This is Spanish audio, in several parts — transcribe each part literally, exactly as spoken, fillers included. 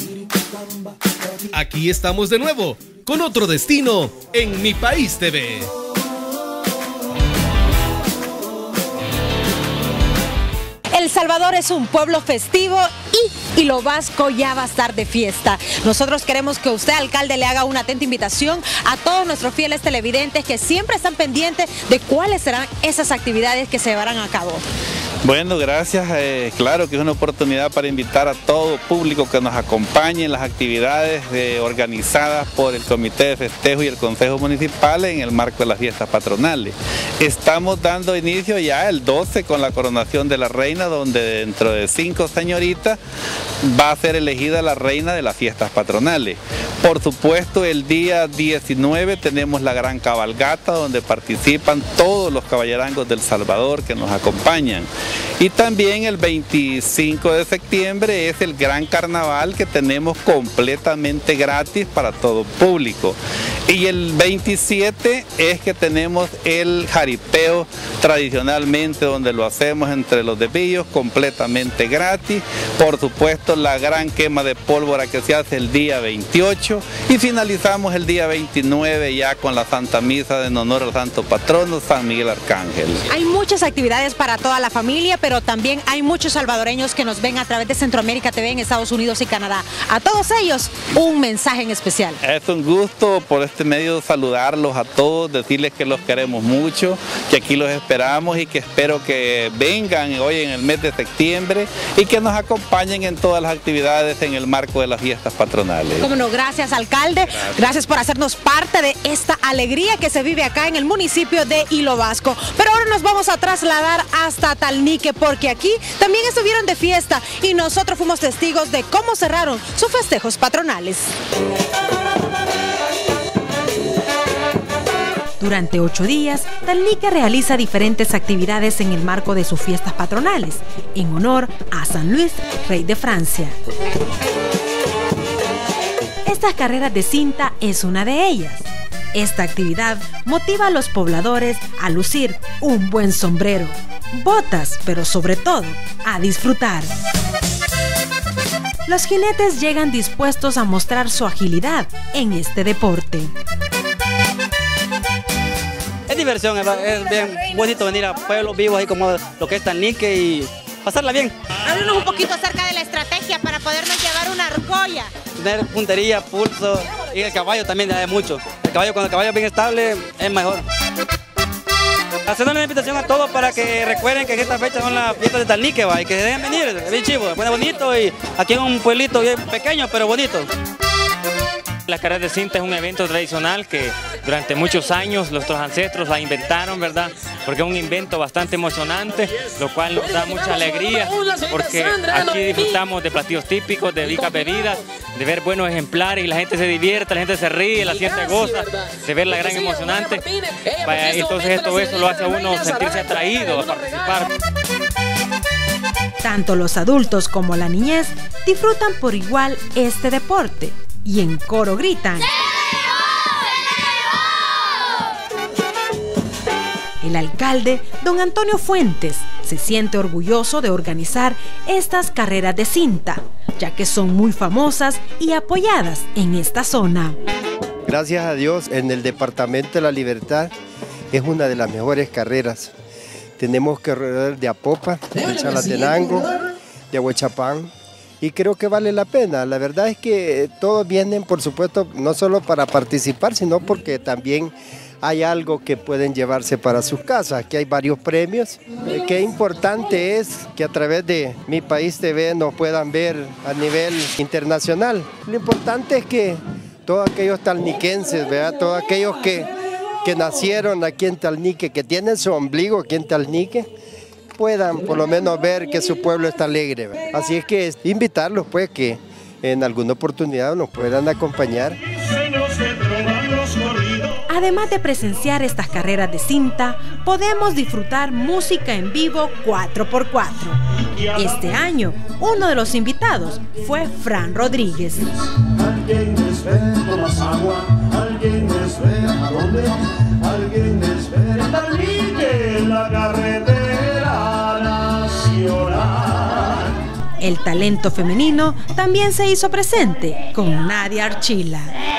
Aquí estamos de nuevo con otro destino en Mi País T V. El Salvador es un pueblo festivo y Hilo Vasco ya va a estar de fiesta. Nosotros queremos que usted, alcalde, le haga una atenta invitación a todos nuestros fieles televidentes que siempre están pendientes de cuáles serán esas actividades que se llevarán a cabo. Bueno, gracias. Eh, claro que es una oportunidad para invitar a todo público que nos acompañe en las actividades eh, organizadas por el Comité de Festejo y el Consejo Municipal en el marco de las fiestas patronales. Estamos dando inicio ya el doce con la coronación de la reina, donde dentro de cinco señoritas va a ser elegida la reina de las fiestas patronales. Por supuesto, el día diecinueve tenemos la gran cabalgata, donde participan todos los caballerangos del Salvador que nos acompañan. Y también el veinticinco de septiembre es el gran carnaval que tenemos completamente gratis para todo público. Y el veintisiete es que tenemos el jaripeo tradicionalmente, donde lo hacemos entre los desvíos completamente gratis. Por supuesto, la gran quema de pólvora que se hace el día veintiocho y finalizamos el día veintinueve ya con la Santa Misa en honor al Santo Patrono San Miguel Arcángel. Hay muchas actividades para toda la familia, pero también hay muchos salvadoreños que nos ven a través de Centroamérica T V en Estados Unidos y Canadá. A todos ellos, un mensaje en especial. Es un gusto por este medio saludarlos a todos, decirles que los queremos mucho, que aquí los esperamos y que espero que vengan hoy en el mes de septiembre y que nos acompañen en todas las actividades en el marco de las fiestas patronales. Cómo no, gracias, alcalde, gracias. Gracias por hacernos parte de esta alegría que se vive acá en el municipio de Hilo Vasco. Pero ahora nos vamos a trasladar hasta Talnique, porque aquí también estuvieron de fiesta y nosotros fuimos testigos de cómo cerraron sus festejos patronales. Durante ocho días, Talnique realiza diferentes actividades en el marco de sus fiestas patronales, en honor a San Luis, rey de Francia. Estas carreras de cinta es una de ellas. Esta actividad motiva a los pobladores a lucir un buen sombrero, botas, pero sobre todo, a disfrutar. Los jinetes llegan dispuestos a mostrar su agilidad en este deporte. Es diversión, es bien bonito venir a pueblos vivos ahí como lo que es Talnique y pasarla bien. Háblanos un poquito acerca de la estrategia para podernos llevar una argolla. Tener puntería, pulso y el caballo también da mucho. El caballo, cuando el caballo es bien estable, es mejor. Haciendo una invitación a todos para que recuerden que en esta fecha son las fiestas de Talnique, ¿va? Y que se dejen venir, es bien chivo, es bonito y aquí es un pueblito bien pequeño pero bonito. Las carreras de cinta es un evento tradicional que durante muchos años nuestros ancestros la inventaron, ¿verdad? Porque es un invento bastante emocionante, lo cual nos da mucha alegría, porque aquí disfrutamos de platillos típicos, de ricas bebidas, de ver buenos ejemplares y la gente se divierte, la gente se ríe, la gente goza, de ver la gran emocionante. Entonces todo eso lo hace a uno sentirse atraído a participar. Tanto los adultos como la niñez disfrutan por igual este deporte. Y en coro gritan: el alcalde, don Antonio Fuentes, se siente orgulloso de organizar estas carreras de cinta, ya que son muy famosas y apoyadas en esta zona. Gracias a Dios, en el Departamento de la Libertad es una de las mejores carreras. Tenemos que correr de Apopa, de Chalatenango, de Ahuachapán. Y creo que vale la pena. La verdad es que todos vienen, por supuesto, no solo para participar, sino porque también hay algo que pueden llevarse para sus casas. Aquí hay varios premios. Eh, qué importante es que a través de Mi País T V nos puedan ver a nivel internacional. Lo importante es que todos aquellos talniquenses, ¿verdad? Todos aquellos que, que nacieron aquí en Talnique, que tienen su ombligo aquí en Talnique, puedan por lo menos ver que su pueblo está alegre. Así es que invitarlos pues que en alguna oportunidad nos puedan acompañar. Además de presenciar estas carreras de cinta, podemos disfrutar música en vivo cuatro por cuatro. Este año, uno de los invitados fue Fran Rodríguez. Alguien espera más agua, alguien espera a dónde, alguien espera Talnique, la carretera nacional. El talento femenino también se hizo presente con Nadia Archila.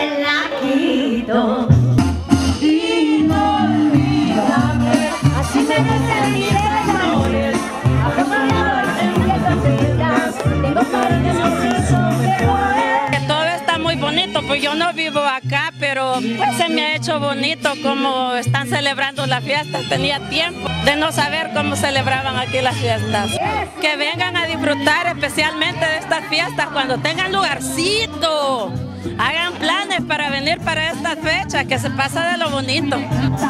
Todo está muy bonito, pues yo no vivo acá, pero pues se me ha hecho bonito como están celebrando la fiesta. Tenía tiempo de no saber cómo celebraban aquí las fiestas. Que vengan a disfrutar especialmente de estas fiestas cuando tengan lugarcito. Hagan planes para venir para estas fechas, que se pasa de lo bonito.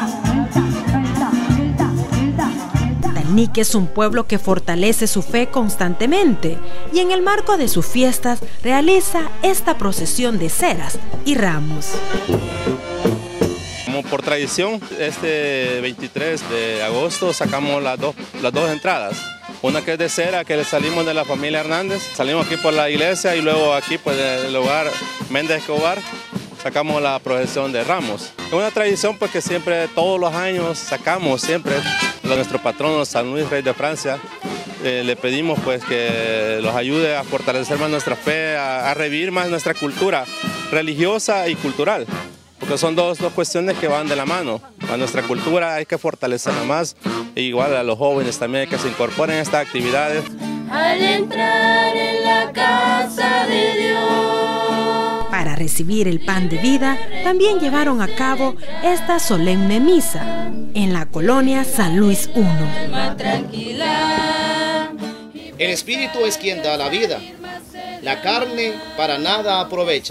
Talnique es un pueblo que fortalece su fe constantemente y en el marco de sus fiestas realiza esta procesión de ceras y ramos. Como por tradición, este veintitrés de agosto sacamos las dos, las dos entradas. Una que es de cera, que salimos de la familia Hernández, salimos aquí por la iglesia y luego aquí pues del hogar Méndez Escobar sacamos la procesión de ramos. Es una tradición pues que siempre, todos los años sacamos siempre a nuestro patrono San Luis, rey de Francia. Eh, le pedimos pues que los ayude a fortalecer más nuestra fe, a, a revivir más nuestra cultura religiosa y cultural. Porque son dos, dos cuestiones que van de la mano. A nuestra cultura hay que fortalecerla más, e igual a los jóvenes también que se incorporen a estas actividades. Al entrar en la casa de Dios. Para recibir el pan de vida, también llevaron a cabo esta solemne misa en la colonia San Luis primero. El Espíritu es quien da la vida, la carne para nada aprovecha.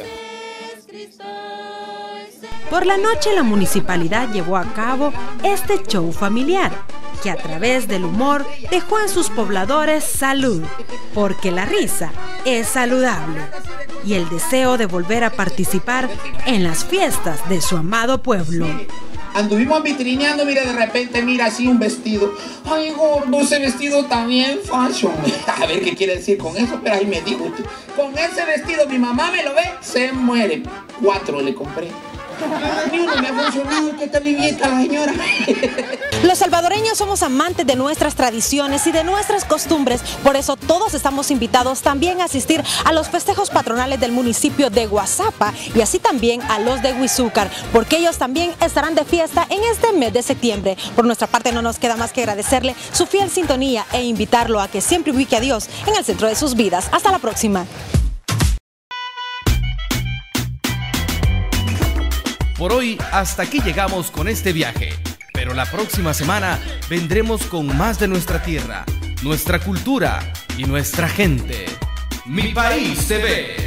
Por la noche la municipalidad llevó a cabo este show familiar, que a través del humor dejó en sus pobladores salud, porque la risa es saludable, y el deseo de volver a participar en las fiestas de su amado pueblo. Anduvimos vitrineando, mira, de repente, mira, así un vestido. Ay, gordo, ese vestido también fashion. A ver qué quiere decir con eso, pero ahí me dijo, con ese vestido mi mamá me lo ve, se muere. Cuatro le compré. Ni uno me ha funcionado, que está vivieta la señora. Los salvadoreños somos amantes de nuestras tradiciones y de nuestras costumbres, por eso todos estamos invitados también a asistir a los festejos patronales del municipio de Guazapa y así también a los de Huizúcar, porque ellos también estarán de fiesta en este mes de septiembre. Por nuestra parte no nos queda más que agradecerle su fiel sintonía e invitarlo a que siempre ubique a Dios en el centro de sus vidas. Hasta la próxima. Por hoy, hasta aquí llegamos con este viaje, pero la próxima semana vendremos con más de nuestra tierra, nuestra cultura y nuestra gente. Mi País T V.